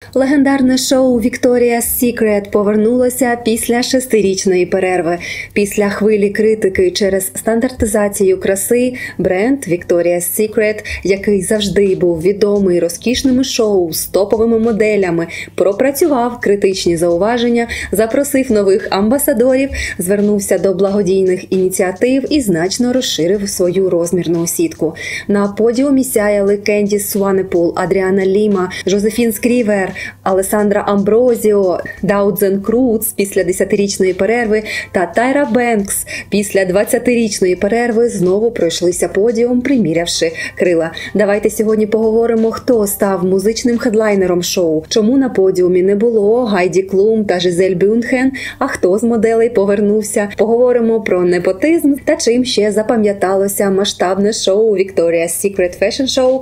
Легендарне шоу «Victoria's Secret» повернулося після 6-річної перерви. Після хвилі критики через стандартизацію краси бренд «Victoria's Secret», який завжди був відомий розкішними шоу з топовими моделями, пропрацював критичні зауваження, запросив нових амбасадорів, звернувся до благодійних ініціатив і значно розширив свою розмірну сітку. На подіумі сяяли Кендіс Сванепул, Адріана Ліма, Жозефін Скрівер, Алесандра Амброзіо, Даудзен Круц після 10-річної перерви та Тайра Бенкс після 20-річної перерви знову пройшлися подіум, примірявши крила. Давайте сьогодні поговоримо, хто став музичним хедлайнером шоу, чому на подіумі не було Гайді Клум та Жизель Бюндхен, а хто з моделей повернувся. Поговоримо про непотизм та чим ще запам'яталося масштабне шоу Victoria's Secret Fashion Show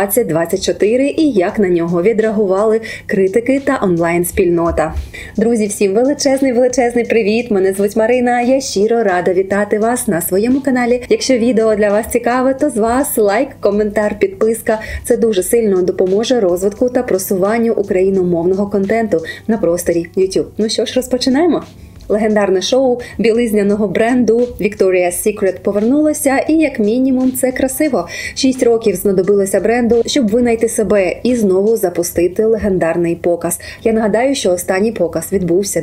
2024 і як на нього відреагували критики та онлайн-спільнота. Друзі, всім величезний привіт! Мене звуть Марина, я щиро рада вітати вас на своєму каналі. Якщо відео для вас цікаве, то з вас лайк, коментар, підписка. Це дуже сильно допоможе розвитку та просуванню україномовного контенту на просторі YouTube. Ну що ж, розпочинаємо? Легендарне шоу білизняного бренду Victoria's Secret повернулося, і як мінімум це красиво. 6 років знадобилося бренду, щоб винайти себе і знову запустити легендарний показ. Я нагадаю, що останній показ відбувся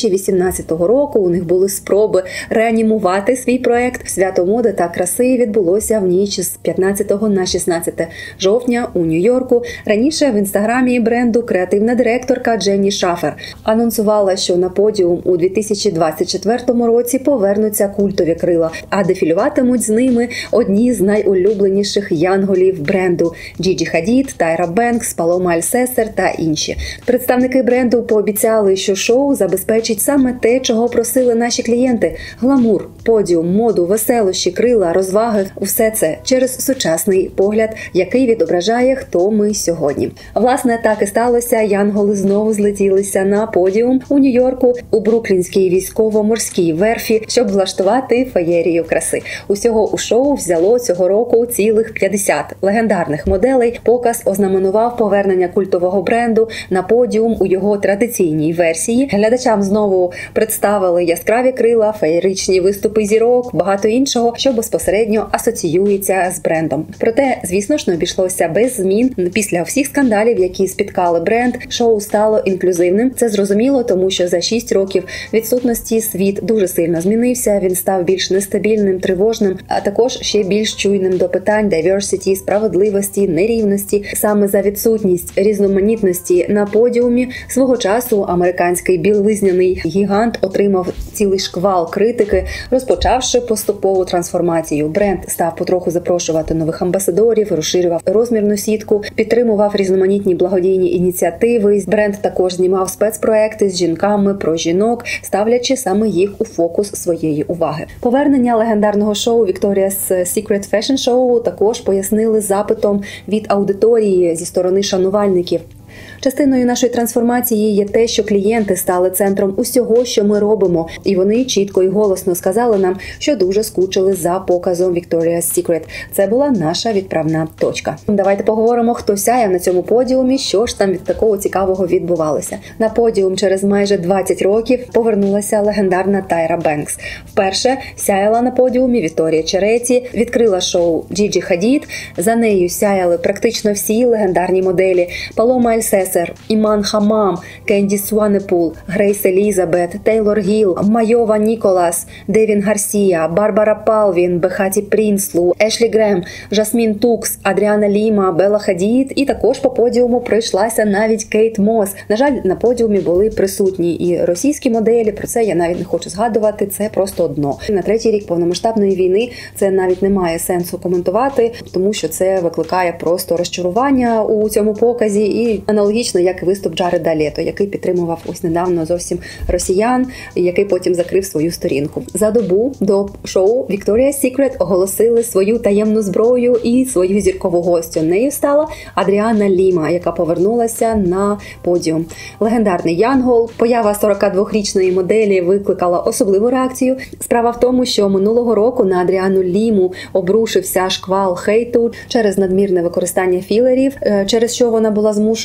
2018 року. У них були спроби реанімувати свій проект. Свято моди та краси відбулося в ніч з 15 на 16 жовтня у Нью-Йорку. Раніше в інстаграмі бренду креативна директорка Дженні Шафер анонсувала, що на подіум у 2024 році повернуться культові крила, а дефілюватимуть з ними одні з найулюбленіших янголів бренду – Джіджі Хадід, Тайра Бенкс, Палома Альсесер та інші. Представники бренду пообіцяли, що шоу забезпечить саме те, чого просили наші клієнти – гламур, подіум, моду, веселощі, крила, розваги – усе це через сучасний погляд, який відображає, хто ми сьогодні. Власне, так і сталося. Янголи знову злетілися на подіум у Нью-Йорку, у Бруклінській військово-морській верфі, щоб влаштувати феєрію краси. Усього у шоу взяло цього року цілих 50 легендарних моделей. Показ ознаменував повернення культового бренду на подіум у його традиційній версії. Глядачам знову представили яскраві крила, феєричні виступи зірок, багато іншого, що безпосередньо асоціюється з брендом. Проте, звісно ж, не обійшлося без змін. Після всіх скандалів, які спіткали бренд, шоу стало інклюзивним. Це зрозуміло, тому що за 6 років відсутності світ дуже сильно змінився, він став більш нестабільним, тривожним, а також ще більш чуйним до питань diversity, справедливості, нерівності. Саме за відсутність різноманітності на подіумі свого часу американський білизняний гігант отримав цілий шквал критики, розпочавши поступову трансформацію. Бренд став потроху запрошувати нових амбасадорів, розширював розмірну сітку, підтримував різноманітні благодійні ініціативи. Бренд також знімав спецпроекти з жінками про жінок, ставлячи саме їх у фокус своєї уваги. Повернення легендарного шоу Victoria's Secret Fashion Show також пояснили запитом від аудиторії зі сторони шанувальників. Частиною нашої трансформації є те, що клієнти стали центром усього, що ми робимо, і вони чітко і голосно сказали нам, що дуже скучили за показом Victoria's Secret. Це була наша відправна точка. Давайте поговоримо, хто сяяв на цьому подіумі, що ж там від такого цікавого відбувалося. На подіум через майже 20 років повернулася легендарна Тайра Бенкс. Вперше сяяла на подіумі Вікторія Череті, відкрила шоу Джіджі Хадід, за нею сяяли практично всі легендарні моделі – Палома Альсесер, Іман Хамам, Кендіс Сванепул, Грейс Елізабет, Тейлор Гіл, Майова Ніколас, Девін Гарсія, Барбара Палвін, Бехаті Прінслу, Ешлі Грем, Жасмін Тукс, Адріана Ліма, Белла Хадід, і також по подіуму пройшлася навіть Кейт Мос. На жаль, на подіумі були присутні і російські моделі, про це я навіть не хочу згадувати, це просто дно. На 3-й рік повномасштабної війни це навіть не має сенсу коментувати, тому що це викликає просто розчарування у цьому показі, і аналогічно, як і виступ Джареда Лето, який підтримував ось недавно зовсім росіян, який потім закрив свою сторінку. За добу до шоу Victoria's Secret оголосили свою таємну зброю і свою зіркову гостю. Нею стала Адріана Ліма, яка повернулася на подіум. Легендарний янгол, поява 42-річної моделі викликала особливу реакцію. Справа в тому, що минулого року на Адріану Ліму обрушився шквал хейту через надмірне використання філерів, через що вона була змушена навіть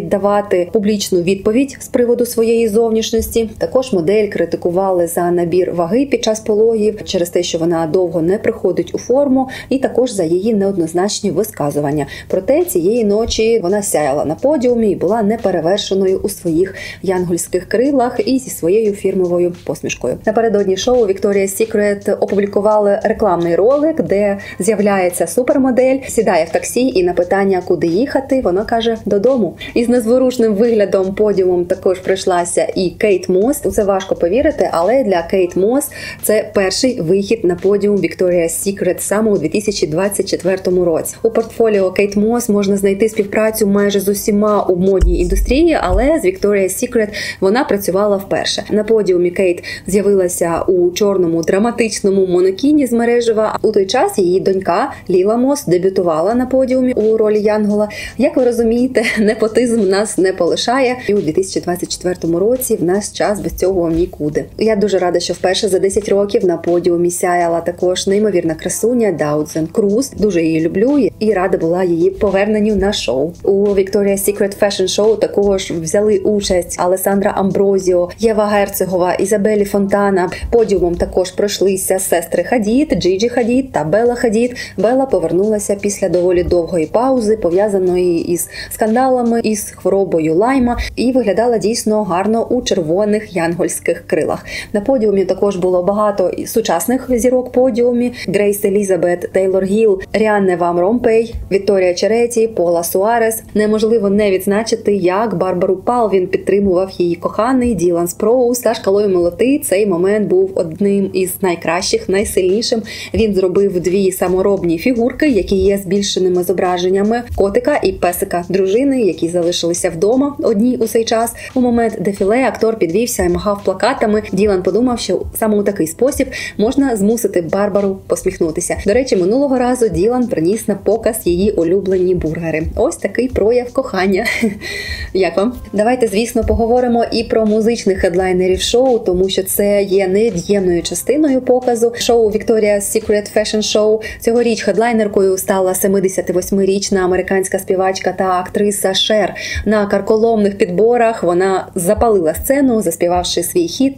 давати публічну відповідь з приводу своєї зовнішності. Також модель критикували за набір ваги під час пологів, через те, що вона довго не приходить у форму, і також за її неоднозначні висказування. Проте цієї ночі вона сяяла на подіумі і була неперевершеною у своїх янгольських крилах і зі своєю фірмовою посмішкою. Напередодні шоу Victoria's Secret опублікували рекламний ролик, де з'являється супермодель, сідає в таксі і на питання, куди їхати, вона каже «додому». Із незворушним виглядом подіумом також пройшлася і Кейт Мос. У це важко повірити, але для Кейт Мос це перший вихід на подіум Victoria's Secret саме у 2024 році. У портфоліо Кейт Мос можна знайти співпрацю майже з усіма у модній індустрії, але з Victoria's Secret вона працювала вперше. На подіумі Кейт з'явилася у чорному драматичному монокіні з мережева. У той час її донька Ліла Мос дебютувала на подіумі у ролі Янгола. Як ви розумієте, непотизм нас не полишає. І у 2024 році в наш час без цього нікуди. Я дуже рада, що вперше за 10 років на подіумі сяяла також неймовірна красуня Даудзен Круз. Дуже її люблю і рада була її поверненню на шоу. У Victoria's Secret Fashion Show також взяли участь Алесандра Амброзіо, Єва Герцегова, Ізабелі Фонтана. Подіумом також пройшлися сестри Хадід, Джиджі Хадід та Белла Хадід. Белла повернулася після доволі довгої паузи, пов'язаної із скандалами, із хворобою Лайма, і виглядала дійсно гарно у червоних янгольських крилах. На подіумі також було багато сучасних зірок подіумі: Грейс Елізабет, Тейлор Гіл, Ріанне Вам Ромпей, Вікторія Череті, Пола Суарес. Неможливо не відзначити, як Барбару Палвін підтримував її коханий Ділан Спроус. За шкалою молоти цей момент був одним із найкращих, найсильнішим. Він зробив дві саморобні фігурки, які є збільшеними зображеннями котика і песика дружини, які залишилися вдома одні у цей час. У момент дефіле актор підвівся і махав плакатами. Ділан подумав, що саме у такий спосіб можна змусити Барбару посміхнутися. До речі, минулого разу Ділан приніс на показ її улюблені бургери. Ось такий прояв кохання. Як вам? Давайте, звісно, поговоримо і про музичних хедлайнерів шоу, тому що це є невід'ємною частиною показу. Шоу Victoria's Secret Fashion Show. Цьогоріч хедлайнеркою стала 78-річна американська співачка та актриса Шер. На карколомних підборах вона запалила сцену, заспівавши свій хіт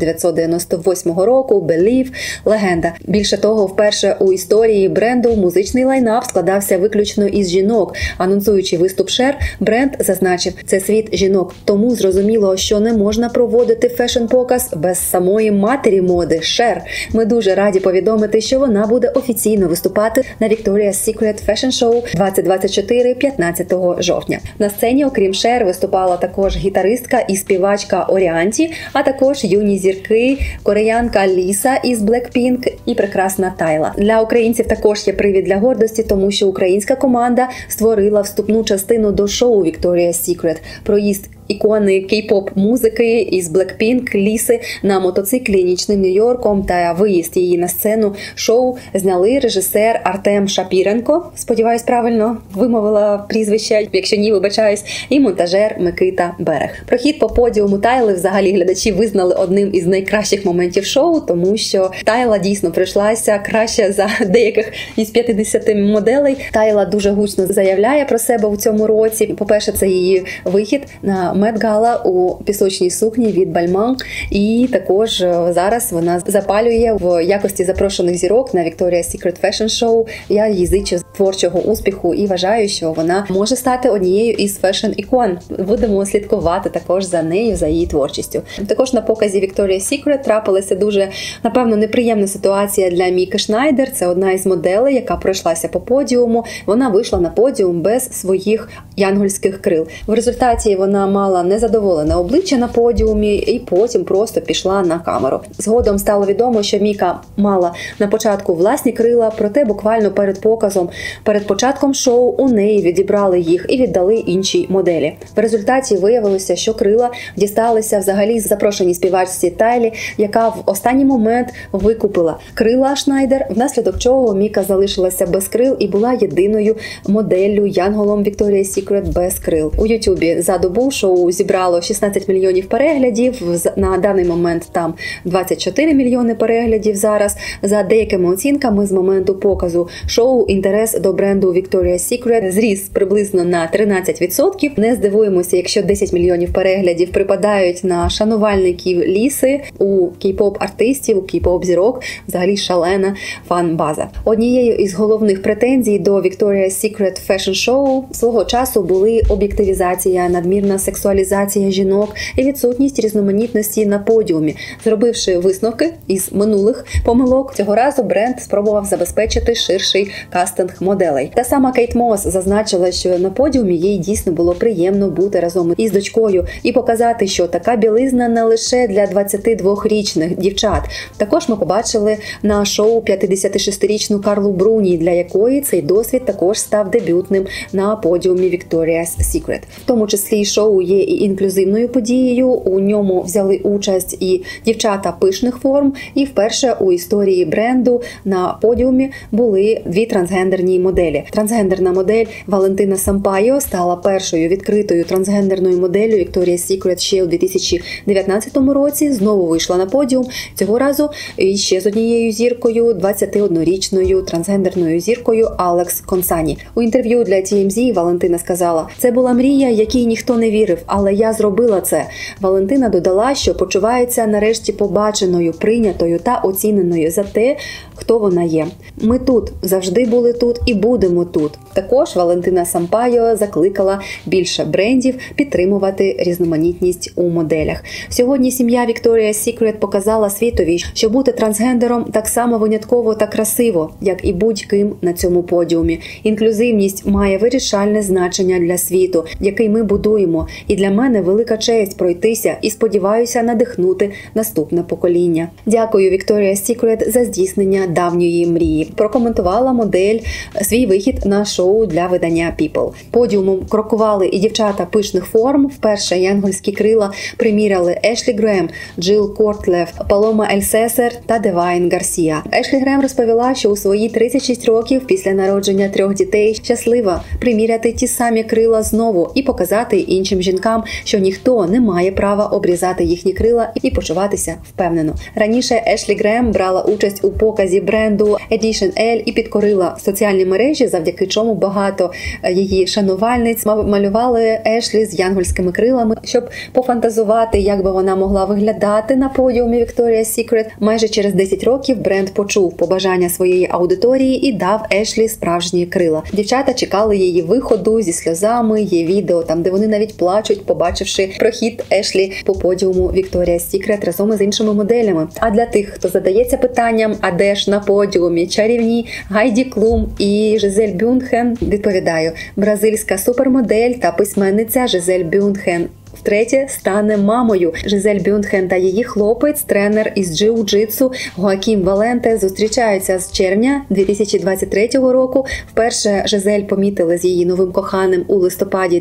1998 року «Believe» – легенда. Більше того, вперше у історії бренду музичний лайнап складався виключно із жінок. Анонсуючи виступ Шер, бренд зазначив: «Це світ жінок, тому зрозуміло, що не можна проводити фешн-показ без самої матері моди – Шер. Ми дуже раді повідомити, що вона буде офіційно виступати на Victoria's Secret Fashion Show 2024 15 жовтня. На сцені, окрім Шер, виступала також гітаристка і співачка Оріанті, а також юні зірки, кореянка Ліса із Blackpink і прекрасна Тайла. Для українців також є привід для гордості, тому що українська команда створила вступну частину до шоу Victoria's Secret. Проїзд ікони кей-поп музики із Blackpink Ліси на мотоциклі нічним Нью-Йорком та виїзд її на сцену шоу зняли режисер Артем Шапіренко, сподіваюсь, правильно вимовила прізвище, якщо ні, вибачаюсь, і монтажер Микита Берег. Прохід по подіуму Тайли взагалі глядачі визнали одним із найкращих моментів шоу, тому що Тайла дійсно прийшлася краще за деяких із 50 моделей. Тайла дуже гучно заявляє про себе у цьому році. По-перше, це її вихід на Мет-гала у пісочній сукні від Balmain, і також зараз вона запалює в якості запрошених зірок на Victoria's Secret Fashion Show. Я їй зичу творчого успіху і вважаю, що вона може стати однією із фешн-ікон. Будемо слідкувати також за нею, за її творчістю. Також на показі Victoria's Secret трапилася дуже, напевно, неприємна ситуація для Міки Шнайдер. Це одна із моделей, яка пройшлася по подіуму. Вона вийшла на подіум без своїх янгольських крил. В результаті вона мала незадоволене обличчя на подіумі і потім просто пішла на камеру. Згодом стало відомо, що Міка мала на початку власні крила, проте буквально перед показом, перед початком шоу у неї відібрали їх і віддали іншій моделі. В результаті виявилося, що крила дісталися взагалі запрошеній співачці Тайлі, яка в останній момент викупила крила Шнайдер, внаслідок чого Міка залишилася без крил і була єдиною моделлю янголом Victoria's Secret без крил. У Ютубі за добу шоу Шоу зібрало 16 мільйонів переглядів, на даний момент там 24 мільйони переглядів зараз. За деякими оцінками з моменту показу шоу інтерес до бренду Victoria's Secret зріс приблизно на 13%. Не здивуємося, якщо 10 мільйонів переглядів припадають на шанувальників Ліси. У кей-поп-артистів, у кей-поп-зірок взагалі шалена фан-база. Однією із головних претензій до Victoria's Secret Fashion Show свого часу були об'єктивізація, надмірна сексуалізація жінок і відсутність різноманітності на подіумі. Зробивши висновки із минулих помилок, цього разу бренд спробував забезпечити ширший кастинг моделей. Та сама Кейт Мос зазначила, що на подіумі їй дійсно було приємно бути разом із дочкою і показати, що така білизна не лише для 22-річних дівчат. Також ми побачили на шоу 56-річну Карлу Бруні, для якої цей досвід також став дебютним на подіумі Victoria's Secret. В тому числі шоу є і інклюзивною подією, у ньому взяли участь і дівчата пишних форм, і вперше у історії бренду на подіумі були дві трансгендерні моделі. Трансгендерна модель Валентина Сампайо стала першою відкритою трансгендерною моделлю Victoria's Secret ще у 2019 році, знову вийшла на подіум, цього разу ще з однією зіркою, 21-річною трансгендерною зіркою Алекс Консані. У інтерв'ю для TMZ Валентина сказала: "Це була мрія, якій ніхто не вірив, але я зробила це". Валентина додала, що почувається нарешті побаченою, прийнятою та оціненою за те, хто вона є. "Ми тут, завжди були тут і будемо тут". Також Валентина Сампайо закликала більше брендів підтримувати різноманітність у моделях. Сьогодні сім'я Victoria's Secret показала світові, що бути трансгендером так само винятково та красиво, як і будь-ким на цьому подіумі. Інклюзивність має вирішальне значення для світу, який ми будуємо, і для мене велика честь пройтися і, сподіваюся, надихнути наступне покоління. Дякую Victoria's Secret за здійснення давньої мрії. Прокоментувала модель свій вихід на шоу для видання People. Подіумом крокували і дівчата пишних форм. Вперше янгольські крила приміряли Ешлі Грем, Джил Кортлеф, Палома Ельсесер та Девайн Гарсія. Ешлі Грем розповіла, що у свої 36 років після народження 3 дітей щаслива приміряти ті самі крила знову і показати іншим жінкам, що ніхто не має права обрізати їхні крила і почуватися впевнено. Раніше Ешлі Грем брала участь у показі бренду Edition L і підкорила соціальні мережі, завдяки чому багато її шанувальниць малювали Ешлі з янгольськими крилами, щоб пофантазувати, як би вона могла виглядати на подіумі Victoria's Secret. Майже через 10 років бренд почув побажання своєї аудиторії і дав Ешлі справжні крила. Дівчата чекали її виходу зі сльозами, є відео там, де вони навіть плачуть, побачивши прохід Ешлі по подіуму Victoria's Secret разом із іншими моделями. А для тих, хто задається питанням, а де ж на подіумі чарівні Гайді Клум і Жизель Бюндхен, відповідаю: бразильська супермодель та письменниця Жизель Бюндхен втретє стане мамою. Жизель Бюндхен та її хлопець, тренер із джиу-джитсу Гоакім Валенте, зустрічаються з червня 2023 року. Вперше Жизель помітили з її новим коханим у листопаді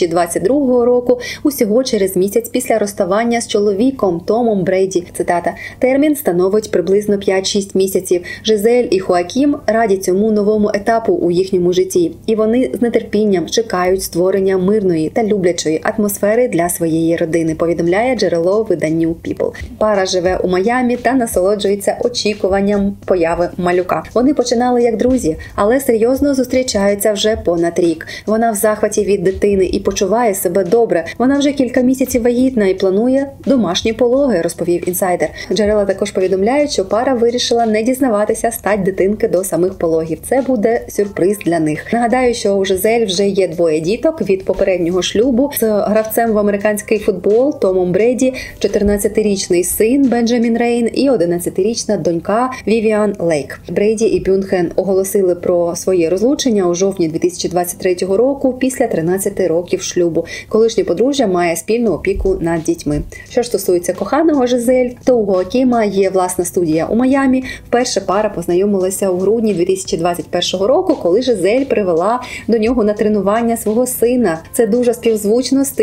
2022 року, усього через місяць після розставання з чоловіком Томом Брейді. Цитата: "Термін становить приблизно 5-6 місяців. Жизель і Хоакім раді цьому новому етапу у їхньому житті. І вони з нетерпінням чекають створення мирної та люблячої атмосфери для своєї родини", повідомляє джерело виданню People. Пара живе у Майамі та насолоджується очікуванням появи малюка. Вони починали як друзі, але серйозно зустрічаються вже понад рік. Вона в захваті від дитини і почуває себе добре. Вона вже кілька місяців вагітна і планує домашні пологи, розповів інсайдер. Джерела також повідомляють, що пара вирішила не дізнаватися стать дитинки до самих пологів. Це буде сюрприз для них. Нагадаю, що у Жизель вже є 2 діток від попереднього шлюбу з гравцем в американський футбол Томом Брейді, 14-річний син Бенджамін Рейн і 11-річна донька Вівіан Лейк. Брейді і Бюндхен оголосили про своє розлучення у жовтні 2023 року після 13 років шлюбу. Колишнє подружжя має спільну опіку над дітьми. Що ж стосується коханого Жизель, то у Гоакіма є власна студія у Майамі. Вперше пара познайомилася у грудні 2021 року, коли Жизель привела до нього на тренування свого сина. Це дуже співзвучно з тим, у що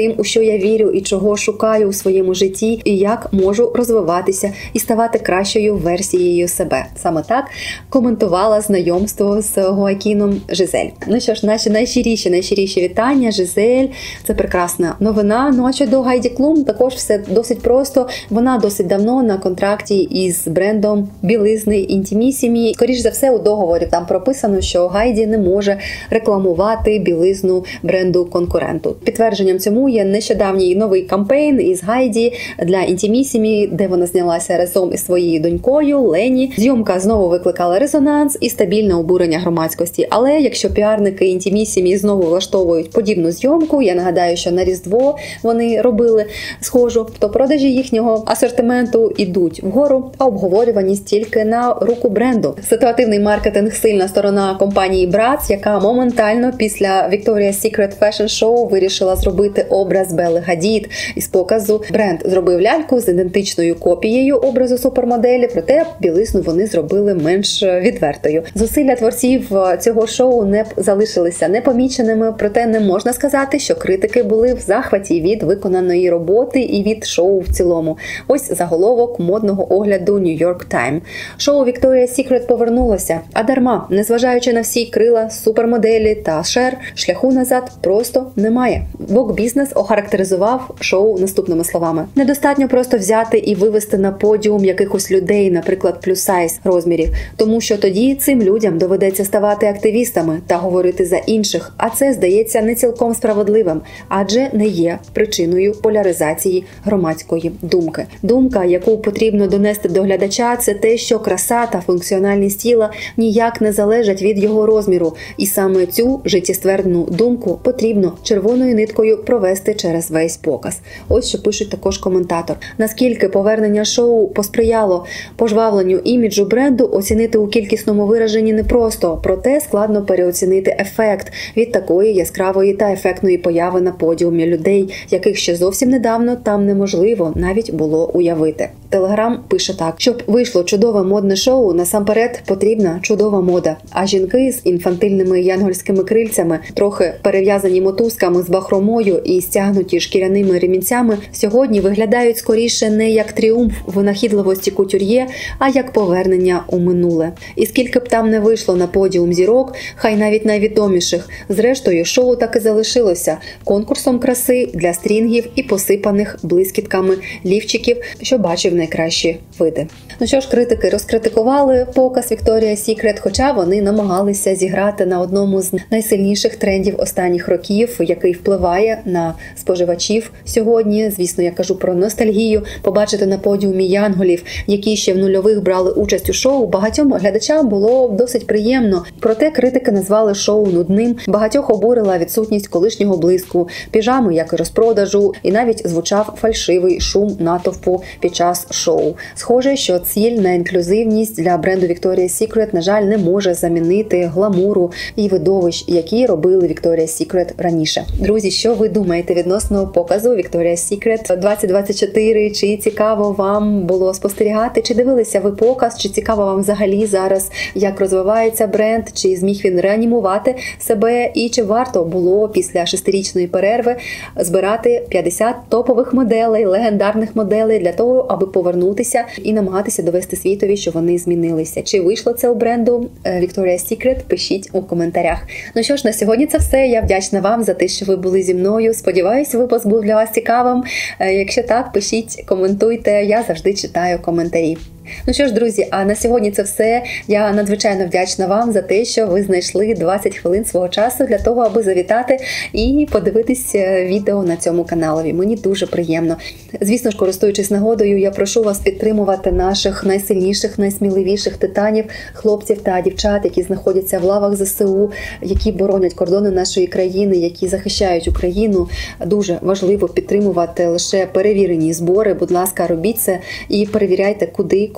я вірю і чого шукаю у своєму житті, і як можу розвиватися і ставати кращою версією себе. Саме так коментувала знайомство з Хоакіном Жизель. Ну що ж, наші найщиріші вітання. Жизель, це прекрасна новина. Ну а щодо Гайді Клум, також все досить просто. Вона досить давно на контракті із брендом білизни Intimissimi. Скоріш за все, у договорі там прописано, що Гайді не може рекламувати білизну бренду конкуренту. Підтвердженням цьому є нещодавній новий кампейн із Гайді для Intimissimi, де вона знялася разом із своєю донькою Лені. Зйомка знову викликала резонанс і стабільне обурення громадськості. Але якщо піарники Intimissimi знову влаштовують подібну зйомку, я нагадаю, що на Різдво вони робили схожу, то продажі їхнього асортименту ідуть вгору, а обговорюваність тільки на руку бренду. Ситуативний маркетинг – сильна сторона компанії Bratz, яка моментально після Victoria's Secret Fashion Show вирішила зробити образ Белли Хадід із показу. Бренд зробив ляльку з ідентичною копією образу супермоделі, проте білизну вони зробили менш відвертою. Зусилля творців цього шоу не залишилися непоміченими, проте не можна сказати, що критики були в захваті від виконаної роботи і від шоу в цілому. Ось заголовок модного огляду New York Times. Шоу Victoria's Secret повернулося, а дарма, незважаючи на всі крила супермоделі та Шер, шляху назад просто немає. Vogue Business охарактеризував шоу наступними словами. Недостатньо просто взяти і вивести на подіум якихось людей, наприклад, плюс-сайз розмірів, тому що тоді цим людям доведеться ставати активістами та говорити за інших, а це, здається, не цілком справедливим, адже не є причиною поляризації громадської думки. Думка, яку потрібно донести до глядача, це те, що краса та функціональність тіла ніяк не залежать від його розміру, і саме цю життєствердну думку потрібно червоною ниткою провести через весь показ. Ось що пишуть також коментатор. Наскільки повернення шоу посприяло пожвавленню іміджу бренду, оцінити у кількісному вираженні непросто, проте складно переоцінити ефект від такої яскравої та ефектної появи на подіумі людей, яких ще зовсім недавно там неможливо навіть було уявити. Телеграм пише так: щоб вийшло чудове модне шоу, насамперед потрібна чудова мода. А жінки з інфантильними янгольськими крильцями, трохи перев'язані мотузками з бахромою і стягнуті шкіряними ремінцями, сьогодні виглядають скоріше не як тріумф винахідливості кутюр'є, а як повернення у минуле. І скільки б там не вийшло на подіум зірок, хай навіть найвідоміших, зрештою шоу так і залишилося конкурсом краси для стрінгів і посипаних блискітками лівчиків, що бачив найкращі види. Ну що ж, критики розкритикували показ Victoria's Secret, хоча вони намагалися зіграти на одному з найсильніших трендів останніх років, який впливає на споживачів сьогодні. Звісно, я кажу про ностальгію. Побачити на подіумі янголів, які ще в нульових брали участь у шоу, багатьом глядачам було досить приємно. Проте критики назвали шоу нудним, багатьох обурила відсутність колишнього блиску, піжами, як і розпродажу, і навіть звучав фальшивий шум натовпу під час шоу. Схоже, що цільна інклюзивність для бренду Victoria's Secret, на жаль, не може замінити гламуру і видовищ, які робили Victoria's Secret раніше. Друзі, що ви думаєте відносно показу Victoria's Secret 2024? Чи цікаво вам було спостерігати? Чи дивилися ви показ? Чи цікаво вам взагалі зараз, як розвивається бренд? Чи зміг він реанімувати себе? І чи варто було після 6-річної перерви збирати 50 топових моделей, легендарних моделей для того, аби повернутися і намагатися довести світові, що вони змінилися? Чи вийшло це у бренду Victoria's Secret? Пишіть у коментарях. Ну що ж, на сьогодні це все. Я вдячна вам за те, що ви були зі мною. Сподіваюся, випуск був для вас цікавим. Якщо так, пишіть, коментуйте. Я завжди читаю коментарі. Ну що ж, друзі, а на сьогодні це все. Я надзвичайно вдячна вам за те, що ви знайшли 20 хвилин свого часу для того, аби завітати і подивитись відео на цьому каналові. Мені дуже приємно. Звісно ж, користуючись нагодою, я прошу вас підтримувати наших найсильніших, найсміливіших титанів, хлопців та дівчат, які знаходяться в лавах ЗСУ, які боронять кордони нашої країни, які захищають Україну. Дуже важливо підтримувати лише перевірені збори. Будь ласка, робіть це і перевіряйте, куди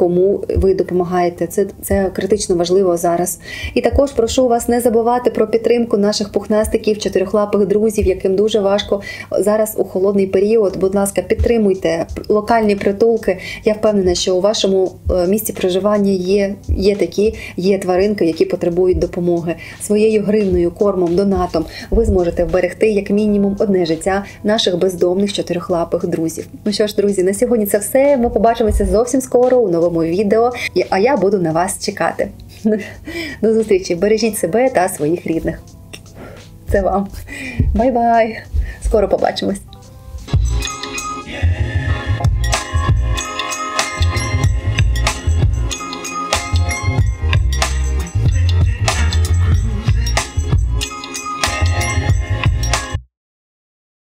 кому ви допомагаєте. Це критично важливо зараз. І також прошу вас не забувати про підтримку наших пухнастиків, чотирьохлапих друзів, яким дуже важко зараз у холодний період. Будь ласка, підтримуйте локальні притулки. Я впевнена, що у вашому місці проживання є тваринки, які потребують допомоги. Своєю гривною, кормом, донатом ви зможете вберегти як мінімум одне життя наших бездомних чотирьохлапих друзів. Ну що ж, друзі, на сьогодні це все. Ми побачимося зовсім скоро у новому відео, а я буду на вас чекати. До зустрічі. Бережіть себе та своїх рідних. Це вам. Бай-бай. Скоро побачимось.